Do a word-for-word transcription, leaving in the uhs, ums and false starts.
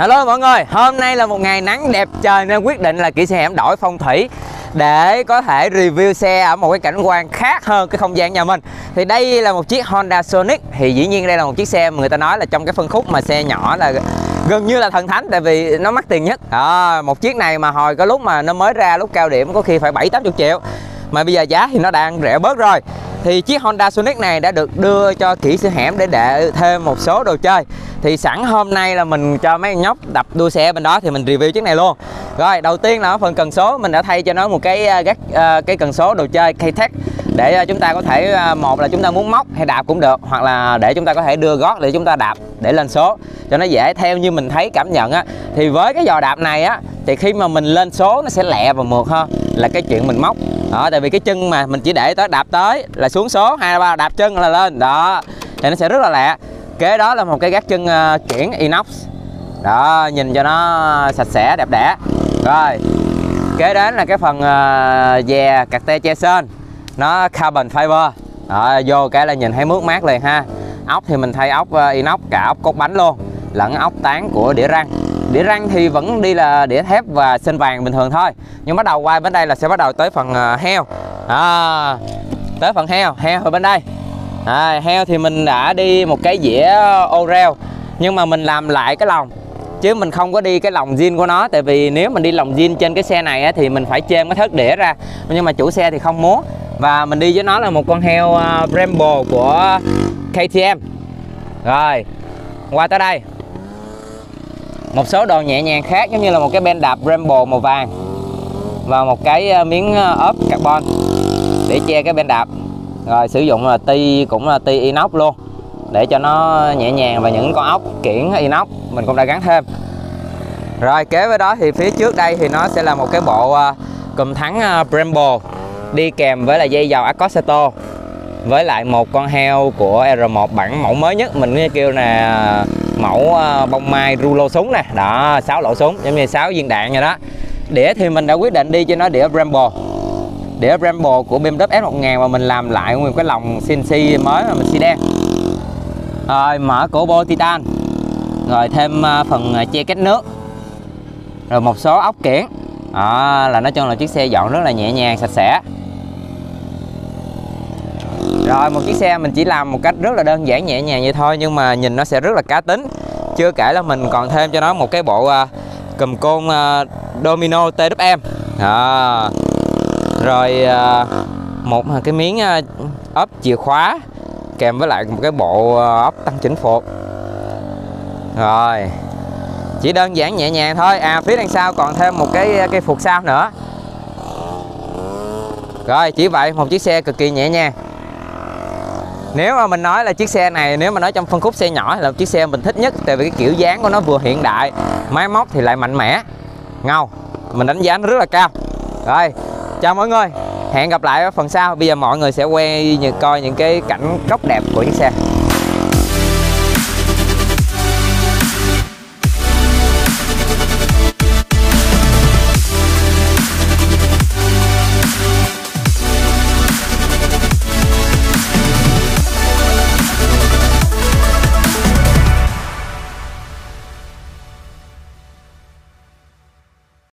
Hello mọi người, hôm nay là một ngày nắng đẹp trời nên quyết định là Kỹ Sư Hẻm đổi phong thủy để có thể review xe ở một cái cảnh quan khác hơn cái không gian nhà mình. Thì đây là một chiếc Honda Sonic. Thì dĩ nhiên đây là một chiếc xe mà người ta nói là trong cái phân khúc mà xe nhỏ là gần như là thần thánh, tại vì nó mắc tiền nhất. À, một chiếc này mà hồi có lúc mà nó mới ra, lúc cao điểm có khi phải bảy tám mươi triệu, mà bây giờ giá thì nó đang rẻ bớt rồi. Thì chiếc Honda Sonic này đã được đưa cho Kỹ Sư Hẻm để để thêm một số đồ chơi. Thì sẵn hôm nay là mình cho mấy nhóc đập đua xe bên đó thì mình review chiếc này luôn. Rồi đầu tiên là ở phần cần số, mình đã thay cho nó một cái gác uh, cái cần số đồ chơi K-Tech để uh, chúng ta có thể uh, một là chúng ta muốn móc hay đạp cũng được, hoặc là để chúng ta có thể đưa gót để chúng ta đạp để lên số cho nó dễ. Theo như mình thấy cảm nhận á, thì với cái giò đạp này á thì khi mà mình lên số nó sẽ lẹ và mượt hơn là cái chuyện mình móc đó, tại vì cái chân mà mình chỉ để tới đạp tới là xuống số, hai ba đạp chân là lên đó thì nó sẽ rất là lẹ. Kế đó là một cái gác chân uh, kiển inox đó, nhìn cho nó sạch sẽ đẹp đẽ. Rồi kế đến là cái phần uh, dè cạc tê che sên, nó carbon fiber đó, vô cái là nhìn thấy mướt mát liền ha. Ốc thì mình thay ốc uh, inox, cả ốc cốt bánh luôn, lẫn ốc tán của đĩa răng. Đĩa răng thì vẫn đi là đĩa thép và sên vàng bình thường thôi, nhưng bắt đầu qua bên đây là sẽ bắt đầu tới phần uh, heo à, tới phần heo heo ở bên đây. À, heo thì mình đã đi một cái dĩa Oreo, nhưng mà mình làm lại cái lồng chứ mình không có đi cái lồng zin của nó, tại vì nếu mình đi lồng zin trên cái xe này á, thì mình phải chêm cái thớt đĩa ra, nhưng mà chủ xe thì không muốn. Và mình đi với nó là một con heo uh, Brembo của K T M. Rồi qua tới đây một số đồ nhẹ nhàng khác, giống như là một cái ben đạp Brembo màu vàng và một cái miếng ốp carbon để che cái ben đạp. Rồi sử dụng là ti, cũng là ti inox luôn để cho nó nhẹ nhàng, và những con ốc kiển inox mình cũng đã gắn thêm. Rồi kế với đó thì phía trước đây thì nó sẽ là một cái bộ uh, cùm thắng uh, Brembo đi kèm với là dây dầu Accosato, với lại một con heo của R một bản mẫu mới nhất, mình kêu là mẫu uh, bông mai rulo súng nè, đó sáu lỗ súng giống như sáu viên đạn vậy đó. Đĩa thì mình đã quyết định đi cho nó đĩa Brembo, đĩa Brembo của B M W S một nghìn, mà mình làm lại nguyên cái lồng xê en xê mới mà mình xi đen. Rồi mở cổ bô titan, rồi thêm phần che cách nước, rồi một số ốc kiển đó, là nói chung là chiếc xe dọn rất là nhẹ nhàng sạch sẽ. Rồi một chiếc xe mình chỉ làm một cách rất là đơn giản nhẹ nhàng vậy thôi, nhưng mà nhìn nó sẽ rất là cá tính. Chưa kể là mình còn thêm cho nó một cái bộ uh, cùm côn uh, domino T W M đó. Rồi uh, một cái miếng uh, ốp chìa khóa kèm với lại một cái bộ uh, ốp tăng chỉnh phuộc. Rồi chỉ đơn giản nhẹ nhàng thôi. À phía đằng sau còn thêm một cái cái phuộc sau nữa. Rồi chỉ vậy, một chiếc xe cực kỳ nhẹ nhàng. Nếu mà mình nói là chiếc xe này, nếu mà nói trong phân khúc xe nhỏ là một chiếc xe mình thích nhất, tại vì cái kiểu dáng của nó vừa hiện đại, máy móc thì lại mạnh mẽ, ngầu, mình đánh giá nó rất là cao. Rồi chào mọi người, hẹn gặp lại ở phần sau. Bây giờ mọi người sẽ quay coi những cái cảnh góc đẹp của chiếc xe.